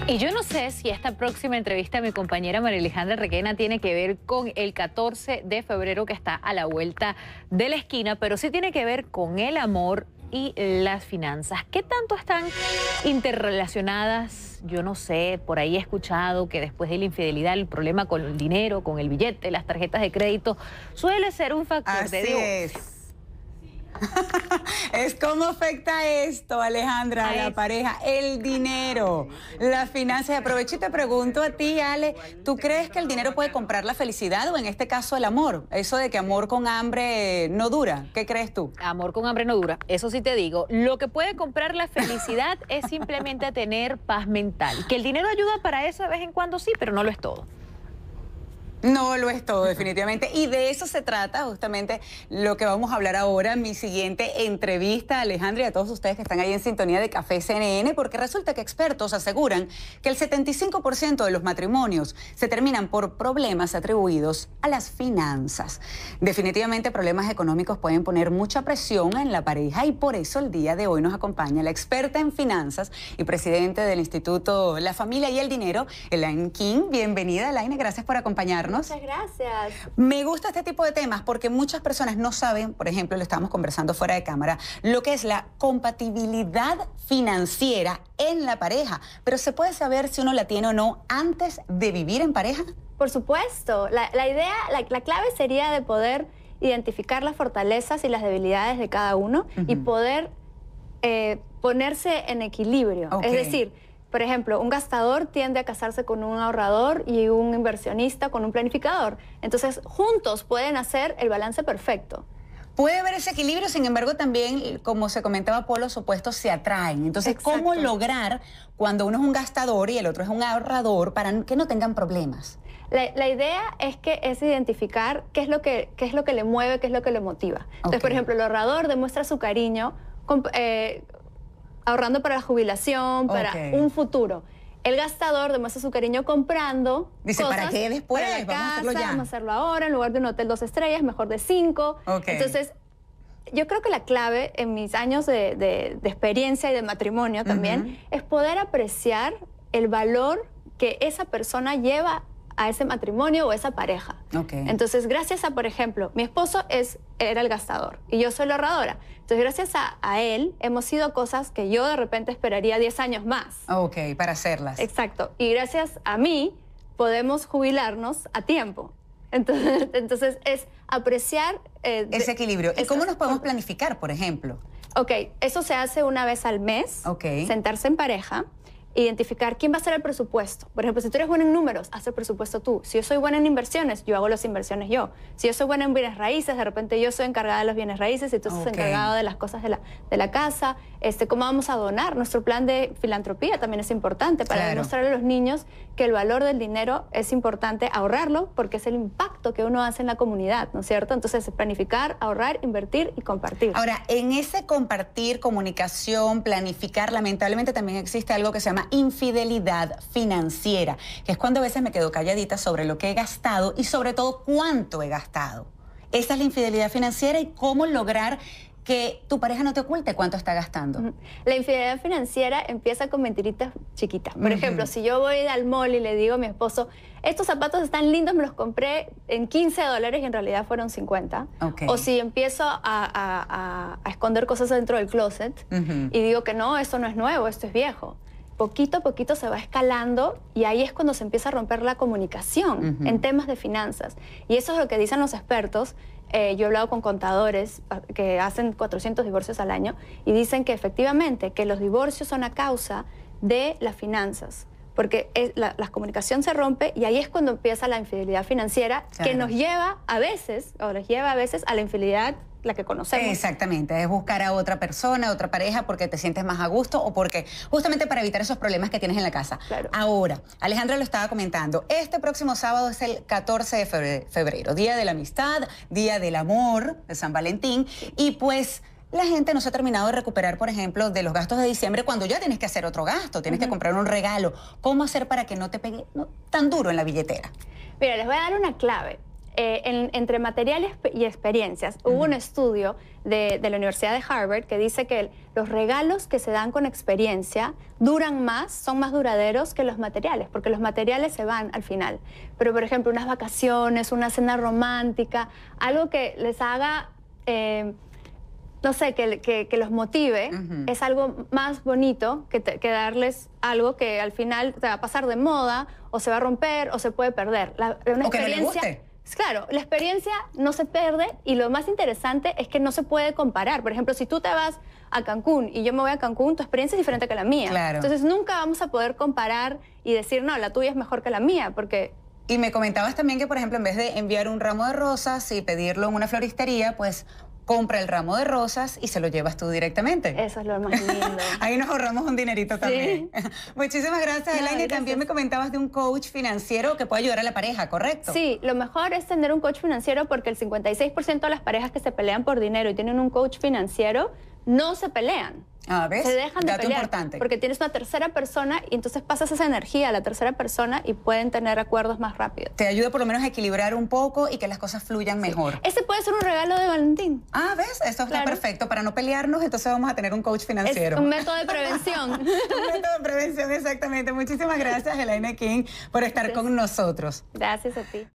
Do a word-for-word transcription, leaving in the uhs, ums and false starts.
Y yo no sé si esta próxima entrevista a mi compañera María Alejandra Requena tiene que ver con el catorce de febrero que está a la vuelta de la esquina, pero sí tiene que ver con el amor y las finanzas. ¿Qué tanto están interrelacionadas? Yo no sé, por ahí he escuchado que después de la infidelidad el problema con el dinero, con el billete, las tarjetas de crédito, suele ser un factor Así de divorcio. es. Es cómo afecta esto, Alejandra, a la pareja, el dinero, las finanzas. Aprovecho y te pregunto a ti, Ale, ¿tú crees que el dinero puede comprar la felicidad o en este caso el amor? Eso de que amor con hambre no dura, ¿qué crees tú? Amor con hambre no dura, eso sí te digo. Lo que puede comprar la felicidad es simplemente tener paz mental. Que el dinero ayuda para eso de vez en cuando, sí, pero no lo es todo. No lo es todo, definitivamente. Y de eso se trata justamente lo que vamos a hablar ahora en mi siguiente entrevista, Alejandra, y a todos ustedes que están ahí en sintonía de Café C N N, porque resulta que expertos aseguran que el setenta y cinco por ciento de los matrimonios se terminan por problemas atribuidos a las finanzas. Definitivamente problemas económicos pueden poner mucha presión en la pareja y por eso el día de hoy nos acompaña la experta en finanzas y presidente del Instituto La Familia y el Dinero, Elaine King. Bienvenida, Elaine, gracias por acompañarnos. Muchas gracias. Me gusta este tipo de temas porque muchas personas no saben, por ejemplo, lo estábamos conversando fuera de cámara, lo que es la compatibilidad financiera en la pareja. Pero ¿se puede saber si uno la tiene o no antes de vivir en pareja? Por supuesto. La, la idea, la, la clave sería de poder identificar las fortalezas y las debilidades de cada uno uh-huh. y poder eh, ponerse en equilibrio. Okay. Es decir, por ejemplo, un gastador tiende a casarse con un ahorrador y un inversionista con un planificador. Entonces, juntos pueden hacer el balance perfecto. Puede haber ese equilibrio, sin embargo, también, como se comentaba, polos opuestos se atraen. Entonces, exacto. ¿Cómo lograr cuando uno es un gastador y el otro es un ahorrador para que no tengan problemas? La, la idea es que es identificar qué es lo que, qué es lo que le mueve, qué es lo que le motiva. Entonces, okay. por ejemplo, el ahorrador demuestra su cariño con, eh, ahorrando para la jubilación, para okay. un futuro. El gastador demuestra su cariño comprando. Dice, cosas ¿para qué después? Para la vamos casa, a hacerlo ya. Vamos a hacerlo ahora, en lugar de un hotel dos estrellas, mejor de cinco. Okay. Entonces, yo creo que la clave en mis años de, de, de experiencia y de matrimonio también uh-huh. es poder apreciar el valor que esa persona lleva a ese matrimonio o esa pareja. Okay. Entonces, gracias a, por ejemplo, mi esposo es, era el gastador y yo soy la ahorradora. Entonces, gracias a, a él, hemos sido cosas que yo de repente esperaría diez años más. Ok, para hacerlas. Exacto. Y gracias a mí, podemos jubilarnos a tiempo. Entonces, entonces es apreciar... Eh, ese equilibrio. ¿Y cómo nos podemos planificar, por ejemplo? Ok, eso se hace una vez al mes. Okay. Sentarse en pareja. Identificar quién va a hacer el presupuesto. Por ejemplo, si tú eres buena en números, haz el presupuesto tú. Si yo soy buena en inversiones, yo hago las inversiones yo. Si yo soy buena en bienes raíces, de repente yo soy encargada de los bienes raíces y tú estás okay. encargado de las cosas de la, de la casa. Este, ¿Cómo vamos a donar? Nuestro plan de filantropía también es importante para claro. demostrarle a los niños que el valor del dinero es importante ahorrarlo porque es el impacto que uno hace en la comunidad, ¿no es cierto? Entonces, planificar, ahorrar, invertir y compartir. Ahora, en ese compartir, comunicación, planificar, lamentablemente también existe algo que se llama infidelidad financiera, que es cuando a veces me quedo calladita sobre lo que he gastado y sobre todo cuánto he gastado. Esa es la infidelidad financiera y cómo lograr que tu pareja no te oculte cuánto está gastando. La infidelidad financiera empieza con mentiritas chiquitas. Por uh-huh. ejemplo, si yo voy al mall y le digo a mi esposo, estos zapatos están lindos, me los compré en quince dólares y en realidad fueron cincuenta. Okay. O si empiezo a, a, a, a esconder cosas dentro del closet uh-huh. y digo que no, esto no es nuevo, esto es viejo. Poquito a poquito se va escalando y ahí es cuando se empieza a romper la comunicación uh-huh. en temas de finanzas. Y eso es lo que dicen los expertos. Eh, yo he hablado con contadores que hacen cuatrocientos divorcios al año y dicen que efectivamente que los divorcios son a causa de las finanzas. Porque es, la, la comunicación se rompe y ahí es cuando empieza la infidelidad financiera claro. que nos lleva a veces, o les lleva a veces a la infidelidad la que conocemos. Exactamente, es buscar a otra persona, a otra pareja porque te sientes más a gusto o porque justamente para evitar esos problemas que tienes en la casa. Claro. Ahora, Alejandra lo estaba comentando, este próximo sábado es el catorce de febrero, Día de la Amistad, Día del Amor, de San Valentín, sí. y pues la gente no se ha terminado de recuperar, por ejemplo, de los gastos de diciembre cuando ya tienes que hacer otro gasto, tienes uh-huh. que comprar un regalo. ¿Cómo hacer para que no te pegue no, tan duro en la billetera? Mira, les voy a dar una clave. eh, en, entre materiales y experiencias. Uh-huh. Hubo un estudio de, de la Universidad de Harvard que dice que los regalos que se dan con experiencia duran más, son más duraderos que los materiales, porque los materiales se van al final. Pero, por ejemplo, unas vacaciones, una cena romántica, algo que les haga... Eh, no sé, que, que, que los motive, uh-huh. es algo más bonito que, te, que darles algo que al final te va a pasar de moda, o se va a romper, o se puede perder. La, una o que no le guste. Claro, la experiencia no se pierde y lo más interesante es que no se puede comparar. Por ejemplo, si tú te vas a Cancún y yo me voy a Cancún, tu experiencia es diferente que la mía. Claro. Entonces nunca vamos a poder comparar y decir, no, la tuya es mejor que la mía, porque... Y me comentabas también que, por ejemplo, en vez de enviar un ramo de rosas y pedirlo en una floristería, pues... compra el ramo de rosas y se lo llevas tú directamente. Eso es lo más lindo. Ahí nos ahorramos un dinerito también. Sí. Muchísimas gracias, no, Elaine. También me comentabas de un coach financiero que puede ayudar a la pareja, ¿correcto? Sí, lo mejor es tener un coach financiero porque el cincuenta y seis por ciento de las parejas que se pelean por dinero y tienen un coach financiero no se pelean. Ah, ¿ves? Se dejan de Dato pelear importante. porque tienes una tercera persona y entonces pasas esa energía a la tercera persona y pueden tener acuerdos más rápidos. Te ayuda por lo menos a equilibrar un poco y que las cosas fluyan sí. mejor. Ese puede ser un regalo de Valentín. Ah, ¿ves? Eso está claro. perfecto. Para no pelearnos, entonces vamos a tener un coach financiero. Es un método de prevención. Un método de prevención, exactamente. Muchísimas gracias, Elaine King, por estar Gracias. con nosotros. Gracias a ti.